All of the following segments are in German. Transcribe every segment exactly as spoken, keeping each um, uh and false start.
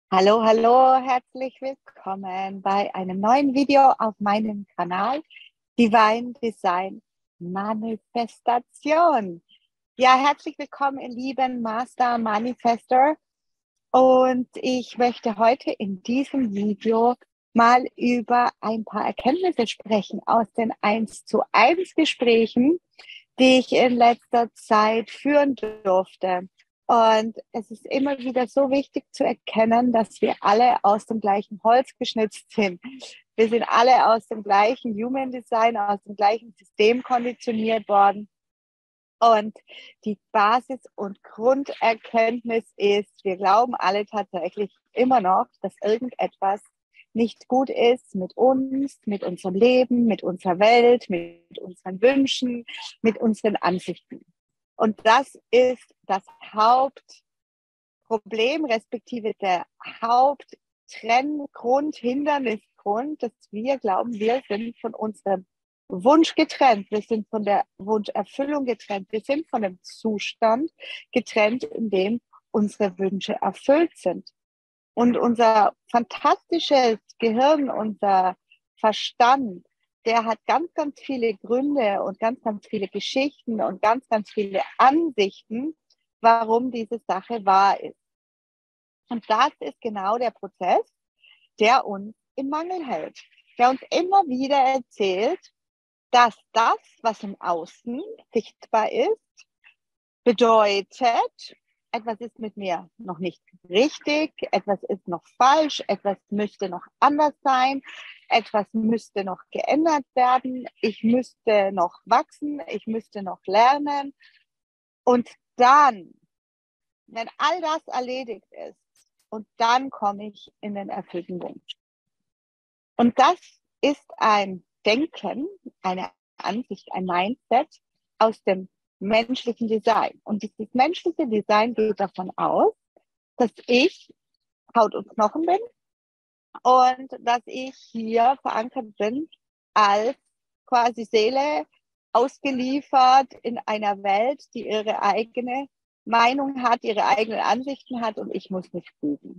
Hallo, hallo, herzlich willkommen bei einem neuen Video auf meinem Kanal Divine Design Manifestation. Ja, herzlich willkommen, ihr lieben Master Manifester. Und ich möchte heute in diesem Video mal über ein paar Erkenntnisse sprechen aus den eins zu eins Gesprächen, die ich in letzter Zeit führen durfte. Und es ist immer wieder so wichtig zu erkennen, dass wir alle aus dem gleichen Holz geschnitzt sind. Wir sind alle aus dem gleichen Human Design, aus dem gleichen System konditioniert worden. Und die Basis und Grunderkenntnis ist, wir glauben alle tatsächlich immer noch, dass irgendetwas nicht gut ist mit uns, mit unserem Leben, mit unserer Welt, mit unseren Wünschen, mit unseren Ansichten. Und das ist das Hauptproblem, respektive der Haupttrenngrund, Hindernisgrund, dass wir glauben, wir sind von unserem Wunsch getrennt. Wir sind von der Wunscherfüllung getrennt. Wir sind von dem Zustand getrennt, in dem unsere Wünsche erfüllt sind. Und unser fantastisches Gehirn, unser Verstand, der hat ganz, ganz viele Gründe und ganz, ganz viele Geschichten und ganz, ganz viele Ansichten, warum diese Sache wahr ist. Und das ist genau der Prozess, der uns im Mangel hält, der uns immer wieder erzählt, dass das, was im Außen sichtbar ist, bedeutet, etwas ist mit mir noch nicht richtig, etwas ist noch falsch, etwas müsste noch anders sein, etwas müsste noch geändert werden, ich müsste noch wachsen, ich müsste noch lernen. Und dann, wenn all das erledigt ist, und dann komme ich in den erfüllten Wunsch. Und das ist ein Denken, eine Ansicht, ein Mindset aus dem menschlichen Design. Und dieses menschliche Design geht davon aus, dass ich Haut und Knochen bin und dass ich hier verankert bin als quasi Seele, ausgeliefert in einer Welt, die ihre eigene Meinung hat, ihre eigenen Ansichten hat und ich muss mich fügen.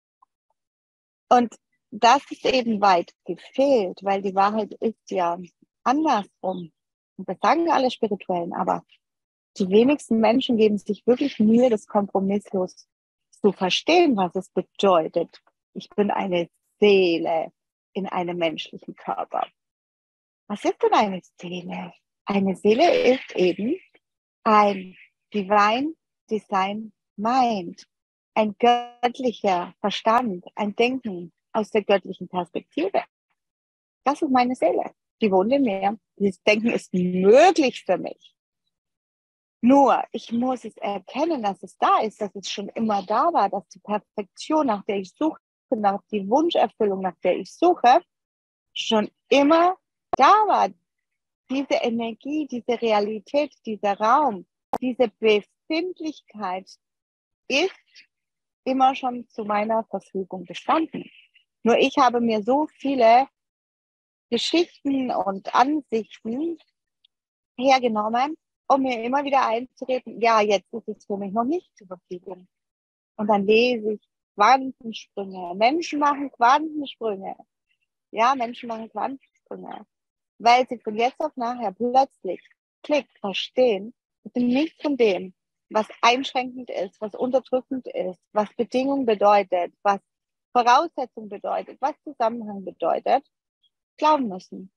Und das ist eben weit gefehlt, weil die Wahrheit ist ja andersrum. Und das sagen alle Spirituellen, aber die wenigsten Menschen geben sich wirklich Mühe, das kompromisslos zu verstehen, was es bedeutet. Ich bin eine Seele in einem menschlichen Körper. Was ist denn eine Seele? Eine Seele ist eben ein Divine Design Mind, ein göttlicher Verstand, ein Denken aus der göttlichen Perspektive. Das ist meine Seele. Die wohnt in mir. Dieses Denken ist möglich für mich. Nur, ich muss es erkennen, dass es da ist, dass es schon immer da war, dass die Perfektion, nach der ich suche, nach die Wunscherfüllung, nach der ich suche, schon immer da war. Diese Energie, diese Realität, dieser Raum, diese Befindlichkeit ist immer schon zu meiner Verfügung gestanden. Nur ich habe mir so viele Geschichten und Ansichten hergenommen, um mir immer wieder einzureden, ja, jetzt ist es für mich noch nicht zur Verfügung. Und dann lese ich Quantensprünge. Menschen machen Quantensprünge. Ja, Menschen machen Quantensprünge. Weil sie von jetzt auf nachher plötzlich, klick, verstehen, dass sie nichts von dem, was einschränkend ist, was unterdrückend ist, was Bedingung bedeutet, was Voraussetzung bedeutet, was Zusammenhang bedeutet, glauben müssen.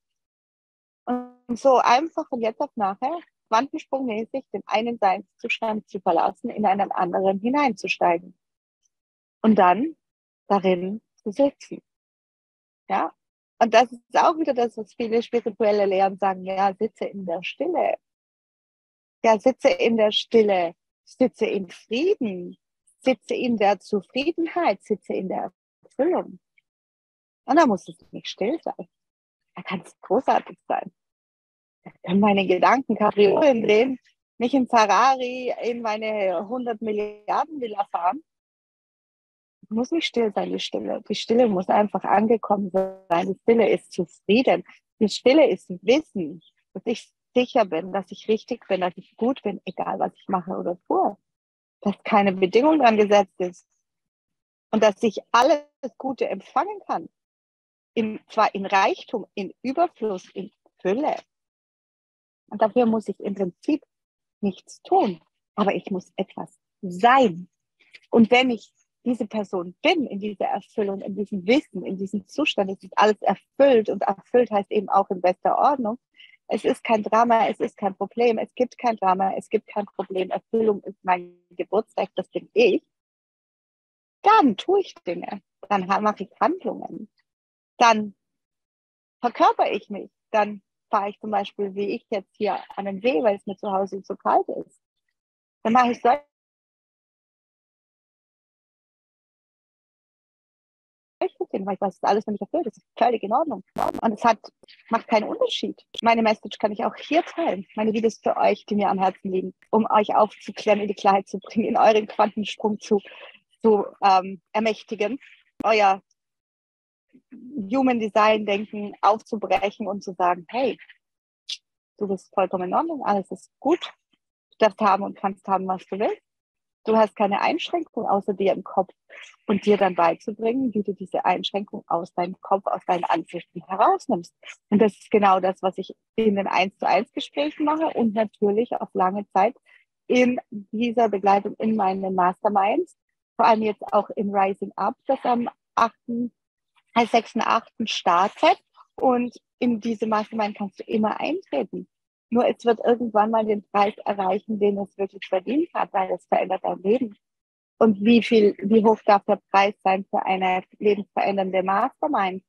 Und so einfach von jetzt auf nachher quantensprungmäßig den einen Seinszustand zu verlassen, in einen anderen hineinzusteigen und dann darin zu sitzen. Ja, und das ist auch wieder das, was viele spirituelle Lehren sagen, ja, sitze in der Stille. Ja, sitze in der Stille, sitze in Frieden, sitze in der Zufriedenheit, sitze in der Erfüllung. Und da muss es nicht still sein. Da kann es großartig sein. Da können meine Gedanken Kapriolen drehen, nicht in Ferrari in meine hundert Milliarden Villa fahren. Es muss nicht still sein, die Stille. Die Stille muss einfach angekommen sein. Die Stille ist zufrieden. Die Stille ist Wissen, dass ich sicher bin, dass ich richtig bin, dass ich gut bin, egal was ich mache oder tue. Dass keine Bedingung dran gesetzt ist. und dass ich alles Gute empfangen kann, in, zwar in Reichtum, in Überfluss, in Fülle. Und dafür muss ich im Prinzip nichts tun, aber ich muss etwas sein. Und wenn ich diese Person bin, in dieser Erfüllung, in diesem Wissen, in diesem Zustand, es ist alles erfüllt, und erfüllt heißt eben auch in bester Ordnung. Es ist kein Drama, es ist kein Problem, es gibt kein Drama, es gibt kein Problem. Erfüllung ist mein Geburtsrecht, das bin ich. Dann tue ich Dinge, dann mache ich Handlungen, dann verkörper ich mich, dann fahre ich zum Beispiel, wie ich jetzt hier an den See, weil es mir zu Hause zu kalt ist. Dann mache ich solche Dinge, weil ich weiß, das ist alles für mich erfüllt, das ist völlig in Ordnung. Und es hat, macht keinen Unterschied. Meine Message kann ich auch hier teilen. Meine Videos für euch, die mir am Herzen liegen, um euch aufzuklären, in die Klarheit zu bringen, in euren Quantensprung zu, zu ähm, ermächtigen, euer Human Design Denken aufzubrechen und zu sagen, hey, du bist vollkommen in Ordnung, alles ist gut, du darfst haben und kannst haben, was du willst. Du hast keine Einschränkung außer dir im Kopf, und dir dann beizubringen, wie du diese Einschränkung aus deinem Kopf, aus deinen Ansichten herausnimmst. Und das ist genau das, was ich in den eins zu eins Gesprächen mache und natürlich auf lange Zeit in dieser Begleitung in meinen Masterminds, vor allem jetzt auch in Rising Up, das am sechsten achten startet, und in diese Mastermind kannst du immer eintreten. Nur es wird irgendwann mal den Preis erreichen, den es wirklich verdient hat, weil es verändert dein Leben. Und wie viel, wie hoch darf der Preis sein für eine lebensverändernde Mastermind?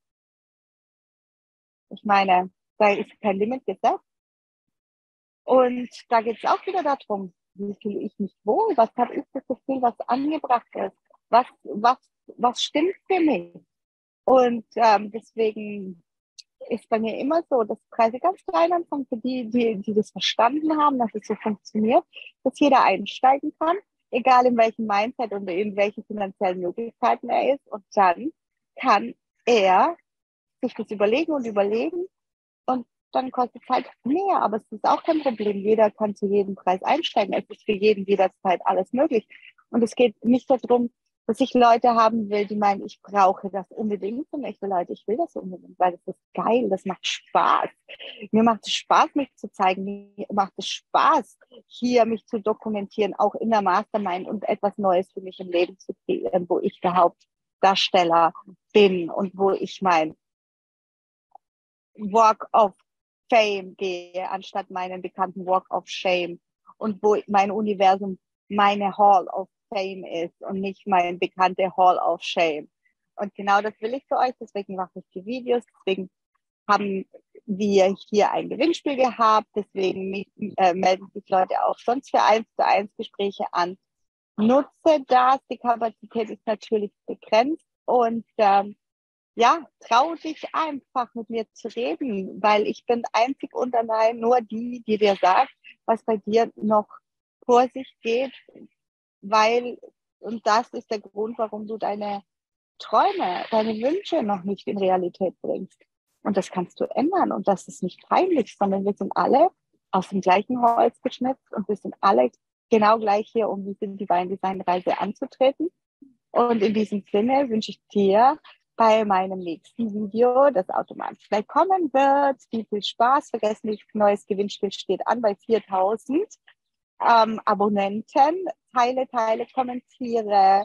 Ich meine, da ist kein Limit gesetzt. Und da geht es auch wieder darum, wie fühle ich mich wohl? Was habe ich das Gefühl, was angebracht ist? Was, was, was stimmt für mich? Und ähm, deswegen ist bei mir immer so, dass Preise ganz klein anfangen für die, die, die das verstanden haben, dass es so funktioniert, dass jeder einsteigen kann, egal in welchem Mindset und in welchen finanziellen Möglichkeiten er ist. Und dann kann er sich das überlegen und überlegen, und dann kostet es halt mehr. Aber es ist auch kein Problem. Jeder kann zu jedem Preis einsteigen. Es ist für jeden jederzeit alles möglich. Und es geht nicht darum, dass ich Leute haben will, die meinen, ich brauche das unbedingt. Und ich will Leute, ich will das unbedingt, weil das ist geil, das macht Spaß. Mir macht es Spaß, mich zu zeigen. Mir macht es Spaß, hier mich zu dokumentieren, auch in der Mastermind, und etwas Neues für mich im Leben zu kreieren, wo ich der Hauptdarsteller bin und wo ich mein Walk of Fame gehe, anstatt meinen bekannten Walk of Shame, und wo mein Universum meine Hall of Fame ist und nicht meine bekannte Hall of Shame. Und genau das will ich für euch, deswegen mache ich die Videos, deswegen haben wir hier ein Gewinnspiel gehabt, deswegen äh, melden sich Leute auch sonst für eins zu eins Gespräche an. Nutze das, die Kapazität ist natürlich begrenzt, und ähm, ja, trau dich einfach mit mir zu reden, weil ich bin einzig und allein nur die, die dir sagt, was bei dir noch vor sich geht, weil, und das ist der Grund, warum du deine Träume, deine Wünsche noch nicht in Realität bringst. Und das kannst du ändern, und das ist nicht peinlich, sondern wir sind alle aus dem gleichen Holz geschnitzt, und wir sind alle genau gleich hier, um diese Divine Design Reise anzutreten. Und in diesem Sinne wünsche ich dir bei meinem nächsten Video, das automatisch gleich kommen wird, viel, viel Spaß. Vergesst nicht, neues Gewinnspiel steht an bei viertausend ähm, Abonnenten. Teile, teile, kommentiere.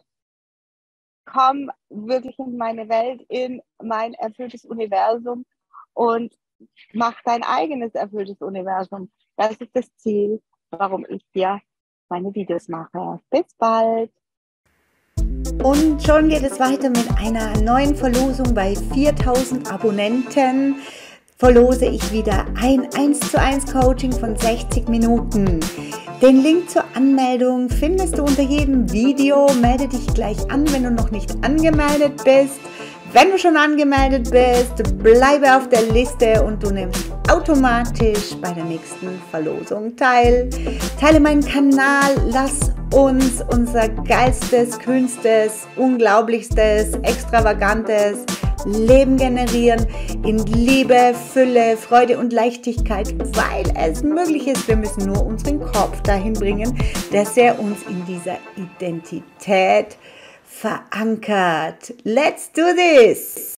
Komm wirklich in meine Welt, in mein erfülltes Universum, und mach dein eigenes erfülltes Universum. Das ist das Ziel, warum ich hier meine Videos mache. Bis bald! Und schon geht es weiter mit einer neuen Verlosung. Bei viertausend Abonnenten verlose ich wieder ein eins zu eins Coaching von sechzig Minuten. Den Link zur Anmeldung findest du unter jedem Video. Melde dich gleich an, wenn du noch nicht angemeldet bist. Wenn du schon angemeldet bist, bleibe auf der Liste und du nimmst automatisch bei der nächsten Verlosung teil. Teile meinen Kanal, lass uns unser geilstes, kühnstes, unglaublichstes, extravagantes Leben generieren in Liebe, Fülle, Freude und Leichtigkeit, weil es möglich ist. Wir müssen nur unseren Kopf dahin bringen, dass er uns in dieser Identität verankert. Let's do this!